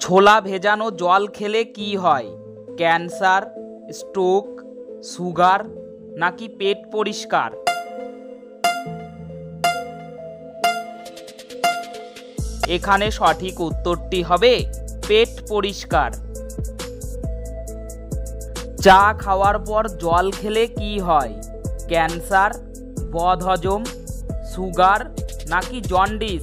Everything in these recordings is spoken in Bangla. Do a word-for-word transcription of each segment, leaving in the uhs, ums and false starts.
ছোলা ভেজানো জল খেলে কি হয়? ক্যান্সার, স্ট্রোক, সুগার নাকি পেট পরিষ্কার? এখানে সঠিক উত্তরটি হবে পেট পরিষ্কার। চা খাওয়ার পর জল খেলে কি হয়? ক্যান্সার, বদহজম, সুগার নাকি জন্ডিস?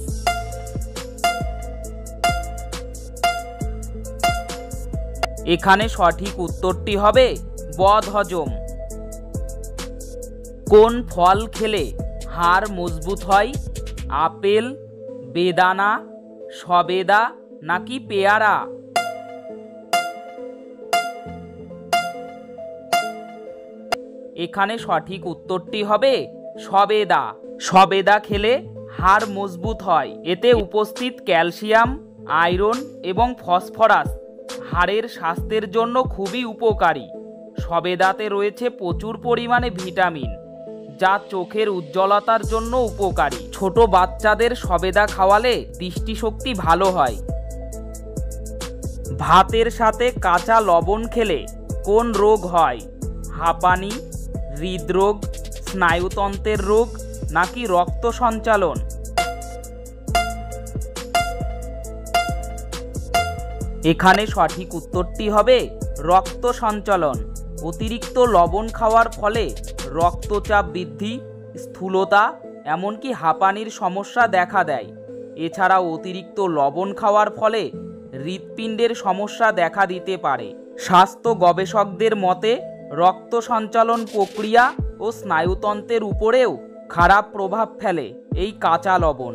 এখানে সঠিক উত্তরটি হবে বদহজম। কোন ফল খেলে হাড় মজবুত হয়? আপেল, বেদানা, সবেদা নাকি পেয়ারা? এখানে সঠিক উত্তরটি হবে সবেদা। সবেদা খেলে হাড় মজবুত হয়। এতে উপস্থিত ক্যালসিয়াম, আয়রন এবং ফসফরাস হাড়ের স্বাস্থ্যের জন্য খুবই উপকারী। সবেদাতে রয়েছে প্রচুর পরিমাণে ভিটামিন, যা চোখের উজ্জ্বলতার জন্য উপকারী। ছোট বাচ্চাদের সবেদা খাওয়ালে দৃষ্টিশক্তি ভালো হয়। ভাতের সাথে কাঁচা লবণ খেলে কোন রোগ হয়? হাঁপানি, হৃদরোগ, স্নায়ুতন্ত্রের রোগ নাকি রক্ত সঞ্চালন? এখানে সঠিক উত্তরটি হবে রক্ত সঞ্চালন। অতিরিক্ত লবণ খাওয়ার ফলে রক্তচাপ বৃদ্ধি, স্থূলতা এমনকি হাঁপানির সমস্যা দেখা দেয়। এছাড়াও অতিরিক্ত লবণ খাওয়ার ফলে হৃৎপিণ্ডের সমস্যা দেখা দিতে পারে। স্বাস্থ্য গবেষকদের মতে রক্ত সঞ্চালন প্রক্রিয়া ও স্নায়ুতন্ত্রের উপরেও খারাপ প্রভাব ফেলে এই কাঁচা লবণ।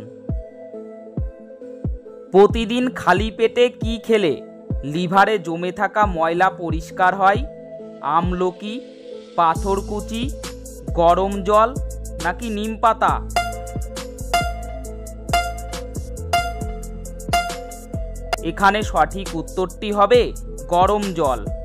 প্রতিদিন খালি পেটে কি খেলে লিভারে জমে থাকা ময়লা পরিষ্কার হয়? আমলকি, পাথরকুচি, গরম জল নাকি নিম পাতা? এখানে সঠিক উত্তরটি হবে গরম জল।